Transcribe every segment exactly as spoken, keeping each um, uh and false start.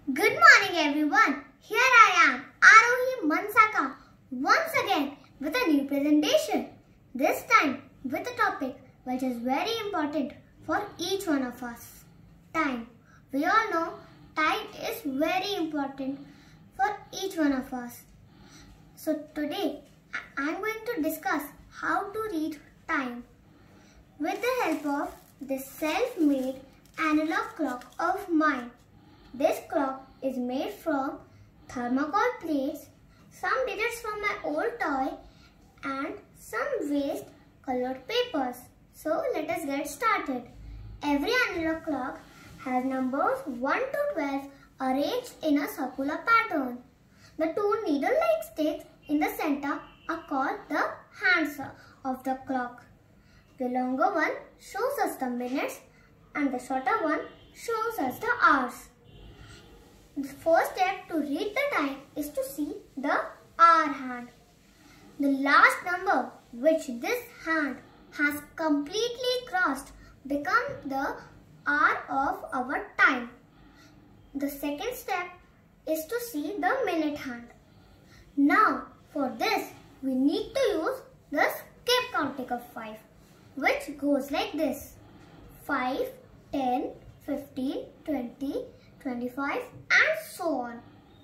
Good morning everyone. Here I am, Arohi Mansaka, once again with a new presentation. This time with a topic which is very important for each one of us. Time. We all know time is very important for each one of us. So today I am going to discuss how to read time with the help of this self-made analog clock of mine. This clock is made from thermocol plates, some digits from my old toy and some waste colored papers. So let us get started. Every analog clock has numbers one to twelve arranged in a circular pattern. The two needle-like sticks in the center are called the hands of the clock. The longer one shows us the minutes and the shorter one shows us the hours. The first step to read the time is to see the hour hand. The last number which this hand has completely crossed becomes the hour of our time. The second step is to see the minute hand. Now for this we need to use the skip counting of five, which goes like this: five, ten, fifteen, twenty, twenty-five and so on.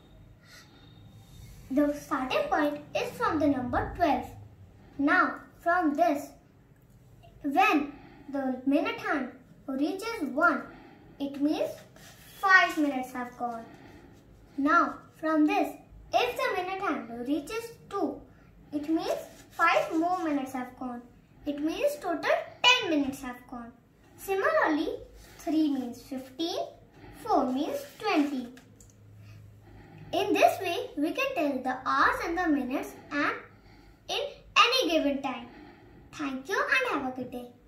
The starting point is from the number twelve. Now from this, when the minute hand reaches one, it means five minutes have gone. Now from this, if the minute hand reaches two, it means five more minutes have gone. It means total ten minutes have gone. Similarly, three means fifteen, four means twenty. In this way, we can tell the hours and the minutes and in any given time. Thank you and have a good day.